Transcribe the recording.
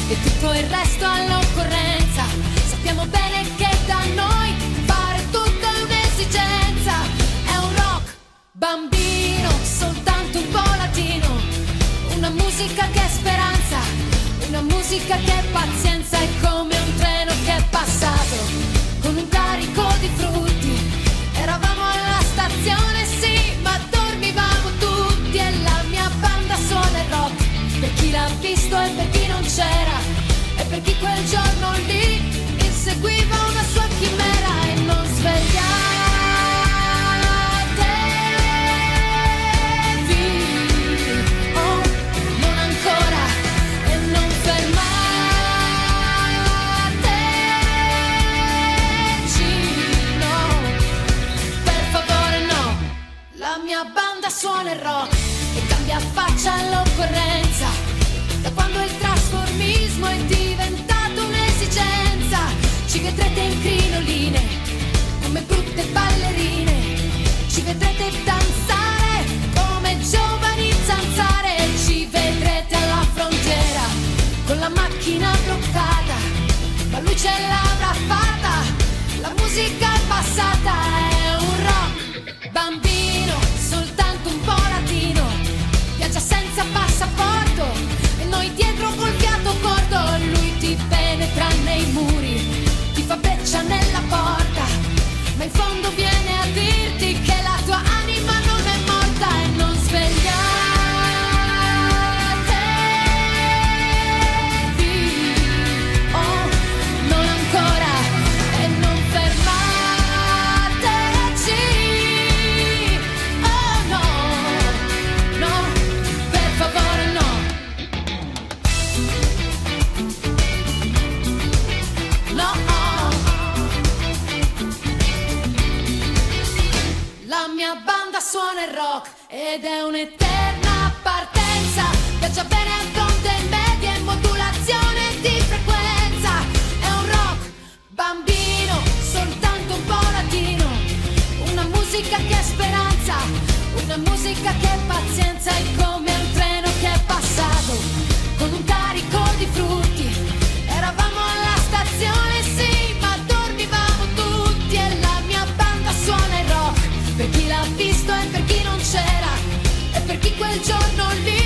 e tutto il resto all'occorrenza. Sappiamo bene che da noi fare tutto è un'esigenza. È un rock bambino, soltanto un po' latino, una musica che è speranza, una musica che è pazienza. È come un treno che è passato con un carico di frutti. Eravamo alla stazione, sì, ma dormivamo tutti. E la mia banda suona il rock, per chi l'ha visto e per chi non c'era, e per chi quel giorno lì inseguiva una sua chimera. E non svegliatevi, oh, non ancora, e non fermateci, no, per favore no. La mia banda suona il rock e cambia faccia all'occorrenza. Da quando il trasformismo è diventato un'esigenza, ci vedrete in crinoline come brutte ballerine, ci vedrete danzare come giovani zanzare, e ci vedrete alla frontiera con la macchina bloccata, ma lui ce l'avrà fatta, la musica è passata. È un rock bambino, soltanto un po' latino, viaggia senza passaporto e noi dietro col fiato corto. Lui ti penetra nei muri, ti fa breccia nella porta, ma in fondo viene a dirti che la tua anima non è morta. E non svegliatevi, oh, non ancora, e non fermateci, oh no, no, per favore no. No, la mia banda suona il rock ed è un'eterna partenza, viaggia bene a onde medie e modulazione di frequenza. È un rock bambino, soltanto un po' latino, una musica che è speranza, una musica che è pazienza. È come un treno che è passato con un carico di frutti. Eravamo alla stazione, sì, ma dormivamo tutti. E la mia banda suona il rock, per chi l'ha visto e per chi non c'era, e per chi quel giorno lì